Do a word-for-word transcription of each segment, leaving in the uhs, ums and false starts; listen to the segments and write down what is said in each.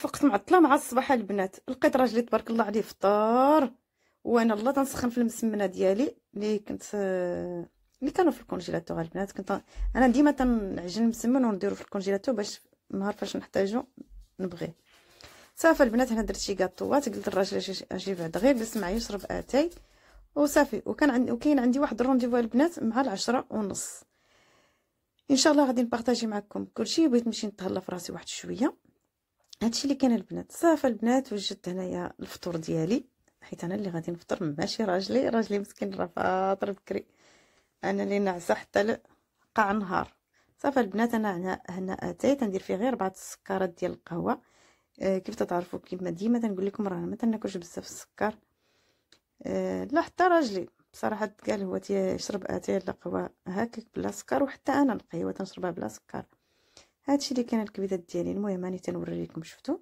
فقت معطله مع الصباح البنات. لقيت راجلي تبارك الله عليه فطار، وانا الله تنسخن في المسمنه ديالي اللي كنت اللي كانوا في الكونجيلاتور البنات. كنت انا ديما تنعجن المسمن ونديرو في الكونجيلاتور باش النهار فاش نحتاجو نبغيه. صافي البنات، هنا درت شي كاطوات. قلت للراجل اجي بعد غير جلس معايا يشرب اتاي وصافي. وكان عندي وكاين عندي واحد الرونديفو البنات مع العشرة ونص. ان شاء الله غادي نبارطاجي معكم كلشي. بغيت نمشي نتهلا في راسي واحد شويه. هادشي اللي كان البنات. صافي البنات، وجدت هنايا الفطور ديالي، حيت انا اللي غادي نفطر ماشي راجلي. راجلي مسكين راه فاطر بكري، انا اللي نعسى حتى قاع النهار. صافي البنات، انا هنا هنا اتاي تندير فيه غير اربعه السكرات ديال القهوه. آه كيف تتعرفوا، كيما ديما تنقول لكم راه ما تناكلش بزاف السكر. آه لا حتى راجلي بصراحه قال هو تيشرب اتاي لا قهوه هكاك بلا سكر، وحتى انا القهوه تنشربها بلا سكر. هادشي اللي كان الكبيدات ديالي. المهم راني تنوري لكم، شفتوا؟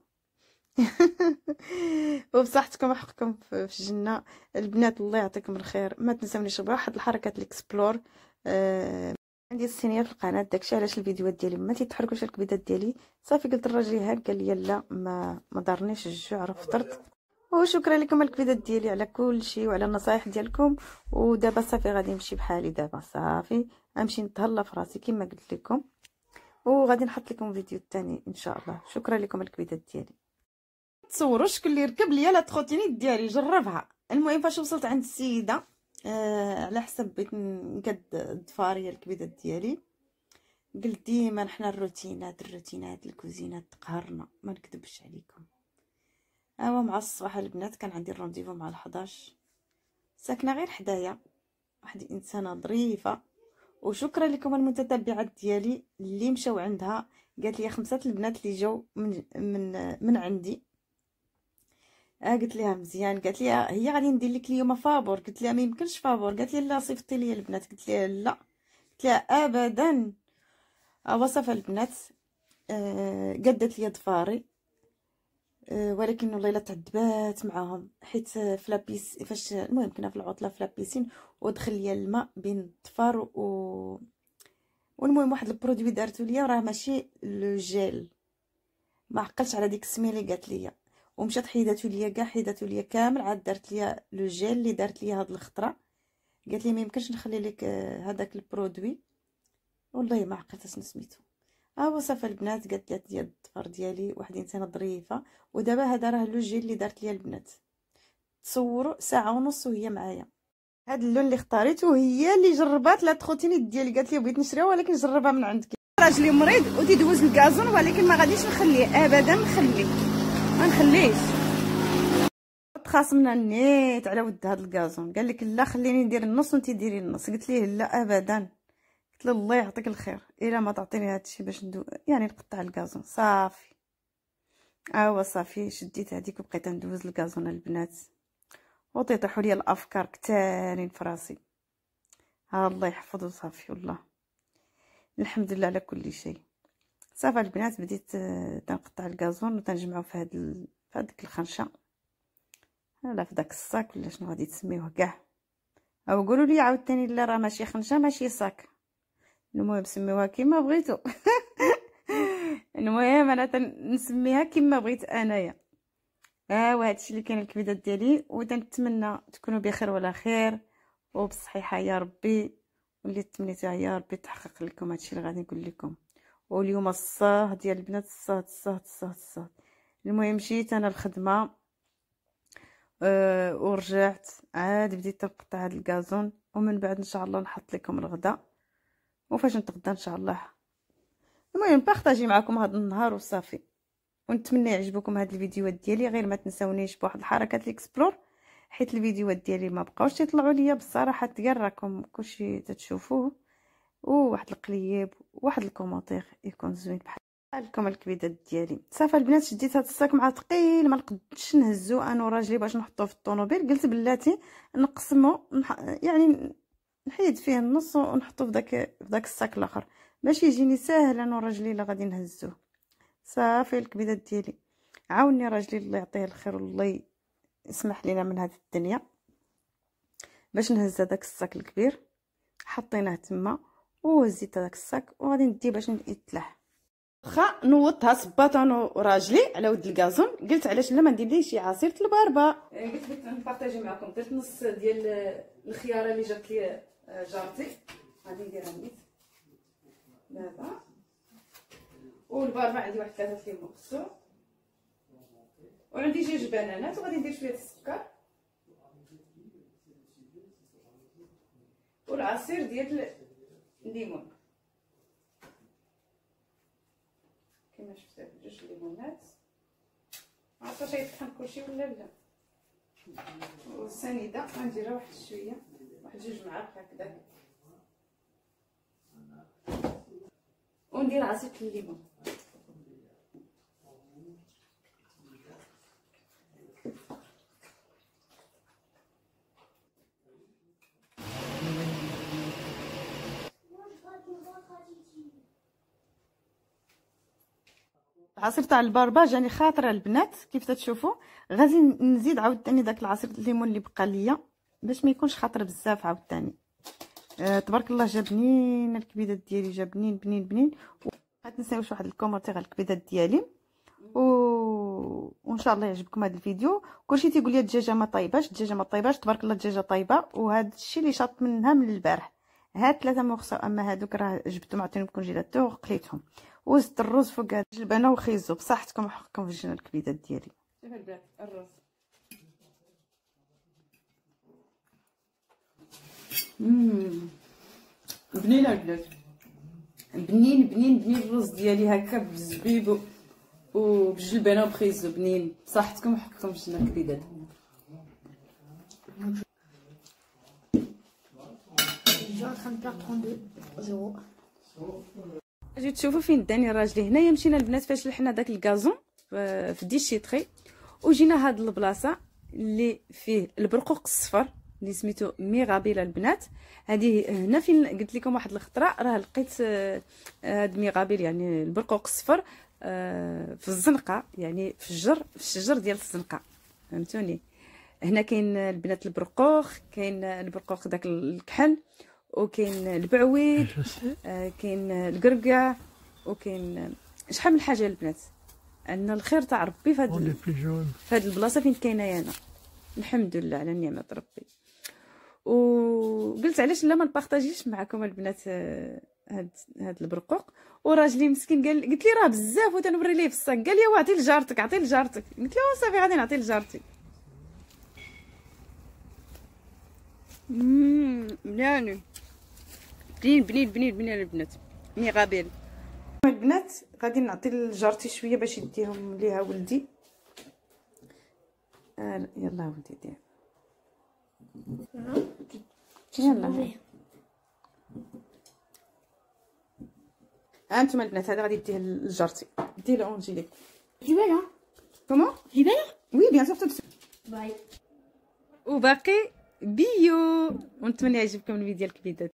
وبصحتكم وحقكم في الجنه البنات. الله يعطيكم الخير. ما تنساونيش بواحد الحركه الاكسبلور. آه عندي الصينيه في القناه، داكشي علاش الفيديوهات ديالي ما تيتحركوش الكبيدات ديالي. صافي قلت للراجل هاك، قال لي لا ما ما دارنيش الجوع، راه فطرت. وشكرا لكم الكبيدات ديالي على كل شيء وعلى النصائح ديالكم. ودابا صافي غادي نمشي بحالي. دابا صافي غنمشي نتهلا في راسي كما قلت لكم، وغادي نحط لكم فيديو ثاني ان شاء الله. شكرا لكم الكبيدات ديالي. تصوروا شكون اللي ركب ليا لا تروتينيت ديالي، جربها. المهم فاش وصلت عند السيده، آه على حسب بغيت نقد الضفاريه الكبيدات ديالي. قلت ديما حنا الروتينات الروتينات الكوزينات تقهرنا، ما نكذبش عليكم. اوا مع الصباح البنات كان عندي الرونديفو مع الحداش. ساكنه غير حدايا واحد انسانه ظريفه، وشكرا لكم المتتبعات ديالي اللي مشاو عندها. قالت لي خمسه البنات اللي جاو من من من عندي. اه قلت لها مزيان. قالت لي هي غادي ندير لك اليوم فابور. قلت لها ما يمكنش فابور. قالت لي لا صيفطي لي البنات. قلت لها لا. قلت لها ابدا. وصف البنات. آه قدت لي ضفاري. آه ولكن والله الا تعذبات معاهم، حيت في لابيس فاش المهم كنا في العطله في لابيسين، ودخل لي الماء بين الضفار و والمهم واحد البرودوي دارتو ليا راه ماشي لو جيل، ما عقلتش على ديك السميه اللي قالت لي. ومشات حيداتو ليا كاع، حيداتو ليا كامل. عاد دارت ليا لو جيل اللي دارت ليا هاد الخطره. قالت لي ما يمكنش نخلي لك هذاك البرودوي. والله ما عقلت شنو سميتو. ها هو صافي البنات. قالت لي ديال الضفر ديالي واحد انسانه ظريفه. ودابا هذا راه لو جيل اللي دارت ليا البنات. تصوروا ساعه ونص وهي معايا. هاد اللون اللي اختاريته هي اللي جربات لا تروتينيت ديالي. قالت لي بغيت نشريها ولكن جربها من عندك. راجلي مريض وتيدوز الكازون، ولكن ما غاديش نخليه ابدا. نخليه ما نخليهش. تخاصمنا نيت على ود هذا الكازون. قال لك لا خليني ندير النص وانت ديري النص. قلت ليه لا ابدا. قلت له الله يعطيك الخير الا ما تعطيني هذا الشيء باش ندو يعني نقطع الكازون. صافي اوا صافي شديت هذيك وبقيت ندوز الكازون البنات، وطيحوا لي الافكار كتالين في راسي. ها الله يحفظه. صافي والله الحمد لله على كل شيء. صافي البنات بديت تنقطع الكازون وتنجمعو في هاد ال... في هذيك الخنشه ولا في داك الصاك ولا شنو غادي تسميوه كاع. او قولوا لي عاوتاني لا راه ماشي خنشه ماشي صاك، المهم سميوها كيما بغيتو. المهم انا تنسميها كيما بغيت انايا. ها هو هادشي اللي كان الكبيدات ديالي، وتنتمنى تكونوا بخير ولا خير وبصحيحه يا ربي، واللي تمنيتها يا ربي تحقق لكم. هادشي اللي غادي نقول لكم. واليوم الصاه ديال البنات الصاه الصاه الصاه الصاه. المهم مشيت انا الخدمه أه ورجعت عاد بديت نقطع هاد الكازون، ومن بعد ان شاء الله نحط لكم الغداء وفاش نتغدى ان شاء الله. المهم بارطاجي معكم هذا النهار وصافي. ونتمنى يعجبكم هاد الفيديوهات ديالي. غير ما تنساونيش بواحد الحركات الاكسبلور، حيت الفيديوهات ديالي ما بقاوش يطلعوا ليا بصراحه. كاع راكم كلشي تتشوفوه، وواحد القليب وواحد الكومونتير يكون زوين بحال لكم الكبيدات ديالي. صافي البنات شديت هاد الصاك مع ثقيل، ما نقدش نهزو انا وراجلي باش نحطوه في الطوموبيل. قلت بلاتي نقسمو نح... يعني نحيد فيه النص ونحطو في داك في داك الصاك الاخر باش يجيني ساهل انا وراجلي الا غادي نهزوه. صافي الكبيدات ديالي. عاوني راجلي الله يعطيه الخير والله يسمح لينا من هذه الدنيا باش نهز هذاك الصاك الكبير. حطيناه تما وهزيت هذاك الصاك وغادي نديه باش يتلح. واخا نوضتها صباطون وراجلي على ود الكازون، قلت علاش لا ما ندير ليه شي عصير الباربه. قلت بغيت نبارطاجي معكم. درت نص ديال الخياره اللي جات لي جارتي، غادي نديرها نيت دابا. والباربه عندي واحد ثلاثه ليمون خصو، وعندي جوج بنانات، وغادي ندير شويه السكر والعصير ديال الليمون كما شفتوا، جوج ليمونات. عرفتش يطحن كلشي ولا لا. والسنيده غنديرها واحد شويه، واحد جوج معالق هكذاك، وندير عصير الليمون. العصير تاع الباربا جاني خاطره البنات كيف تتشوفوا. غادي نزيد عاوتاني داك العصير الليمون اللي بقى ليا باش ما يكونش خاطر بزاف عاوتاني. آه تبارك الله جا بنين الكبيدات ديالي، جا بنين بنين بنين. ما تنساوش واحد الكومونتير على الكبيدات ديالي، و... وان شاء الله يعجبكم هذا الفيديو. كلشي تيقول لي الدجاجه ما طيباش، الدجاجه ما طيباش. تبارك الله الدجاجه طيبه، وهذا الشيء اللي شاط منها من البارح. هاد ثلاثه مخصو، اما هادوك راه جبتهم عطيهم كونجيلاتور وقليتهم، وزدت الرز فوق هاد الجلبانه وخيزو. بصحتكم وحقكم في الجنه الكبيدات ديالي. شوف البنات الرز امم بنينه البنات، بنين بنين بنين. الرز ديالي هكا بالزبيب وبالجلبانه وبخيزو بنين. بصحتكم وحقكم في الجنه الكبيدات. اجي تشوفوا فين داني راجلي. هنايا مشينا البنات فاش لحنا داك الكازون في ديشيتري، وجينا هاد البلاصه اللي فيه البرقوق الصفر اللي سميتو ميغابيل البنات. هذه هنا فين قلت لكم واحد الخطره راه لقيت هاد ميغابيل يعني البرقوق الصفر في الزنقه، يعني في الجر في الشجر ديال الزنقه، فهمتوني. هنا كاين البنات البرقوق، كاين البرقوق داك الكحل، وكاين البعويد، آه كاين القرقع، وكاين شحال من حاجه البنات. عندنا الخير تاع ربي في هاد في هاد البلاصه فين كاينه انا، الحمد لله على نعمه ربي. وقلت علاش لا ما نبارطاجيش معكم البنات هاد هاد البرقوق. وراجلي مسكين قال، قلت لي راه بزاف وتنوري ليه في الصاك، قال لي واعطي لجارتك، عطي لجارتك. قلت له صافي غادي نعطي لجارتي. امم مليانين بنين بنين بنين بنين البنات ميغابيل. البنات غادي نعطي لجارتي شويه باش يديهم ليها ولدي. آه يلا ولدي دير يلا. ها انتم البنات، هذا غادي نديه لجارتي. ديه لانجيليك. جبالها كومون جبالها وي بيان سور تو باي. وباقي بيو. ونتمنى يعجبكم الفيديو الكبيدات.